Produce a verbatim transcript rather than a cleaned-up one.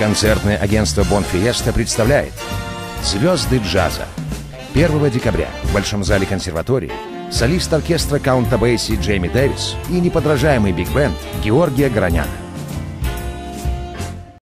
Концертное агентство «Бонфиеста» представляет «Звезды джаза». первого декабря в Большом зале консерватории солист оркестра Каунта Бейси Джейми Дэвис и неподражаемый биг-бенд Георгия Гороняна.